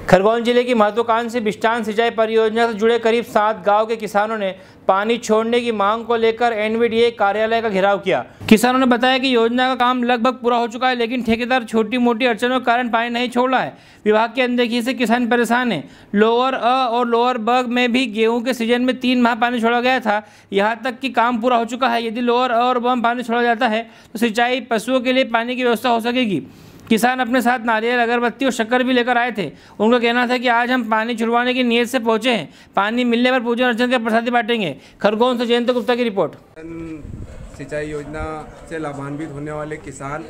खरगोन जिले की महत्वाकांक्षी बिस्टान सिंचाई परियोजना से जुड़े करीब 7 गांव के किसानों ने पानी छोड़ने की मांग को लेकर एनवीडीए कार्यालय का घेराव किया। किसानों ने बताया कि योजना का काम लगभग पूरा हो चुका है, लेकिन ठेकेदार छोटी मोटी अड़चनों के कारण पानी नहीं छोड़ रहा है। विभाग की अनदेखी से किसान परेशान है। लोअर अ और लोअर ब में भी गेहूं के सीजन में 3 माह पानी छोड़ा गया था। यहाँ तक कि काम पूरा हो चुका है। यदि लोअर अ और ब में पानी छोड़ा जाता है तो सिंचाई पशुओं के लिए पानी की व्यवस्था हो सकेगी। किसान अपने साथ नारियल, अगरबत्ती और शक्कर भी लेकर आए थे। उनका कहना था कि आज हम पानी छुड़वाने की नीयत से पहुंचे हैं। पानी मिलने पर पूजन अर्चन के प्रसादी बांटेंगे। खरगोन से जयंत गुप्ता की रिपोर्ट। सिंचाई योजना से लाभान्वित होने वाले किसान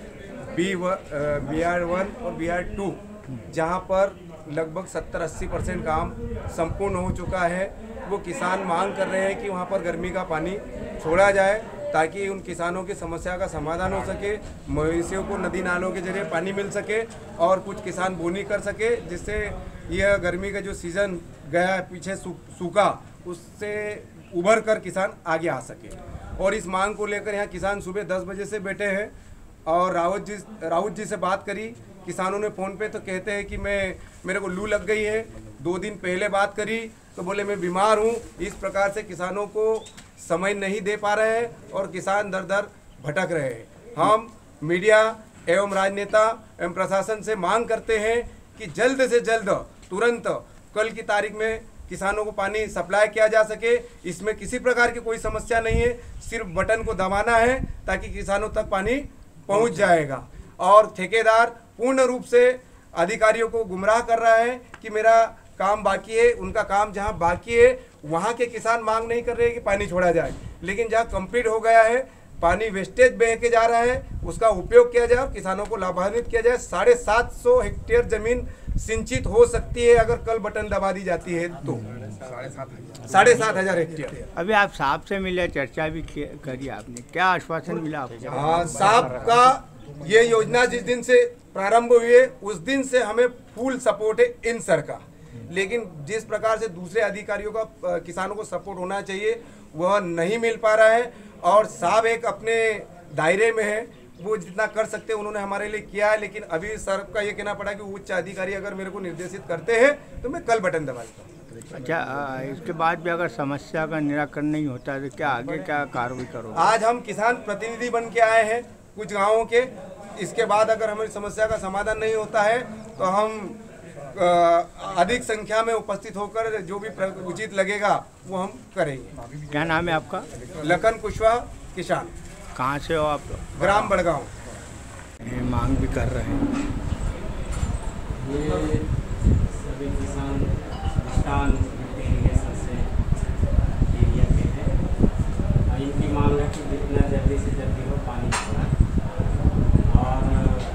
BR1 और BR2 जहां पर लगभग 70-80% काम संपूर्ण हो चुका है, वो किसान मांग कर रहे हैं कि वहां पर गर्मी का पानी छोड़ा जाए ताकि उन किसानों की समस्या का समाधान हो सके, मवेशियों को नदी नालों के जरिए पानी मिल सके और कुछ किसान बोनी कर सके, जिससे यह गर्मी का जो सीज़न गया पीछे सूखा, उससे उभर कर किसान आगे आ सके। और इस मांग को लेकर यहाँ किसान सुबह 10 बजे से बैठे हैं और राउत जी से बात करी। किसानों ने फ़ोन पे तो कहते हैं कि मेरे को लू लग गई है। 2 दिन पहले बात करी तो बोले मैं बीमार हूँ। इस प्रकार से किसानों को समय नहीं दे पा रहे हैं और किसान दर दर भटक रहे हैं। हम मीडिया एवं राजनेता एवं प्रशासन से मांग करते हैं कि जल्द से जल्द तुरंत कल की तारीख में किसानों को पानी सप्लाई किया जा सके। इसमें किसी प्रकार की कोई समस्या नहीं है, सिर्फ बटन को दबाना है ताकि किसानों तक पानी पहुंच जाएगा। और ठेकेदार पूर्ण रूप से अधिकारियों को गुमराह कर रहा है कि मेरा काम बाकी है। उनका काम जहां बाकी है वहां के किसान मांग नहीं कर रहे हैं कि पानी छोड़ा जाए, लेकिन जहां कंप्लीट हो गया है, पानी वेस्टेज बह के जा रहा है, उसका उपयोग किया जाए और किसानों को लाभान्वित किया जाए। 750 हेक्टेयर जमीन सिंचित हो सकती है अगर कल बटन दबा दी जाती है तो 7,500 हेक्टेयर। अभी आप साहब से मिले, चर्चा भी करी आपने, क्या आश्वासन मिला आपको? हाँ, साहब का ये योजना जिस दिन से प्रारंभ हुई है उस दिन से हमें फुल सपोर्ट है इन सर का, लेकिन जिस प्रकार से दूसरे अधिकारियों का किसानों को सपोर्ट होना चाहिए वह नहीं मिल पा रहा है। और साहब एक अपने दायरे में है, वो जितना कर सकते हैं उन्होंने हमारे लिए किया है, लेकिन अभी सर का ये कहना पड़ा कि उच्च अधिकारी अगर मेरे को निर्देशित करते हैं तो मैं कल बटन दबा देता हूँ। अच्छा, इसके बाद भी अगर समस्या का निराकरण नहीं होता है तो क्या आगे क्या कार्रवाई करोगे? आज हम किसान प्रतिनिधि बन के आए हैं कुछ गाँवों के। इसके बाद अगर हमारी समस्या का समाधान नहीं होता है तो हम अधिक संख्या में उपस्थित होकर जो भी उचित लगेगा वो हम करेंगे। क्या नाम है आपका? लखन कुशवाहा, किसान। कहाँ से हो आप? ग्राम बड़गांव। मांग भी कर रहे हैं ये सभी किसान बिस्टान इरिगेशन से एरिया के हैं। इनकी मांग है कि जितना जल्दी से जल्दी हो पानी छोड़ा और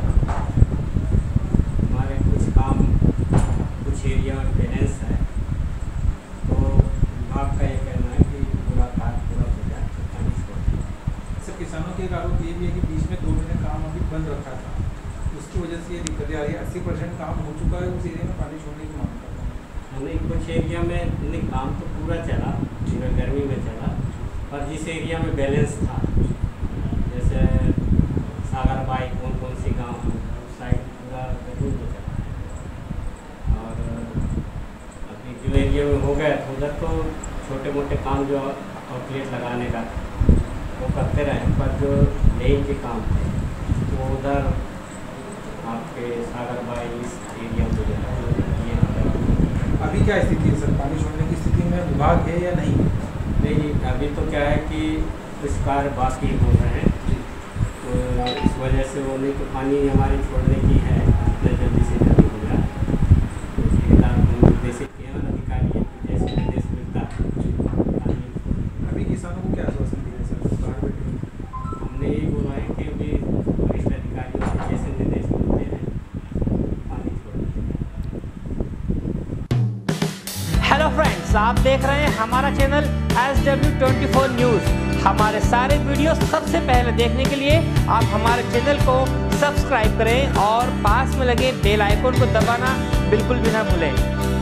हमारे कुछ काम कुछ एरिया में बैलेंस है, तो विभाग का ये कहना है कि पूरा कार्य पूरा हो जाए तो पानी छोड़ दें। सर, किसानों के एक आरोप ये भी है कि बीच में 2 महीने काम अभी बंद रखा था, उसकी वजह से ये दिक्कतें आ रही है। 80% काम हो चुका है, उस एरिया में पानी छोड़ने की मांग करता हूँ। नहीं, कुछ एरिया में नहीं, काम तो पूरा चला, पूरा गर्मी में चला, और जिस एरिया में बैलेंस था जैसे सागरबाई कौन सी गाँव साइड पूरा गर्मी में चला। और अभी जो एरिया में हो गया तो उधर तो छोटे मोटे काम जो आउटलेट लगाने का वो करते रहे, पर जो लेन के काम थे वो उधर आपके सागरबाई इस एरिया में जो है ये अभी क्या स्थिति है सर? पानी छोड़ने की स्थिति में विभाग है या नहीं? नहीं, अभी तो क्या है कि कुछ कार्य बाकी हो रहे हैं, तो इस वजह से वो नहीं तो पानी हमारी छोड़ने की है, जितना जल्दी से जल्दी हो जाए। ठेकेदार को निर्देशित किया अधिकारी है कि जैसे निर्देश मिलता है। अभी किसानों को क्या आश्वासन दिया सर? बाहर बैठे हमने यही बोला है कि अभी वरिष्ठ अधिकारियों से जैसे निर्देश मिलते हैं पानी छोड़ दें। हेलो फ्रेंड्स, आप देख रहे हैं हमारा चैनल SW24 न्यूज़। हमारे सारे वीडियो सबसे पहले देखने के लिए आप हमारे चैनल को सब्सक्राइब करें और पास में लगे बेल आइकन को दबाना बिल्कुल भी ना भूलें।